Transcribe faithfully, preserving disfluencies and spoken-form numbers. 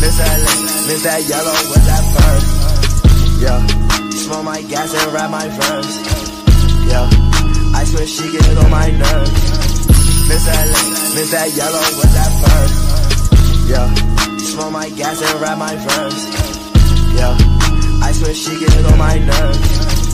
Miss that lip, miss that yellow with that fur. Yeah, smoke my gas and rap my verse. Yeah, I swear she get on my nerves. Miss that lip, miss that yellow with that fur. Yeah, smoke my gas and rap my verse. Yeah, I swear she get on my nerves.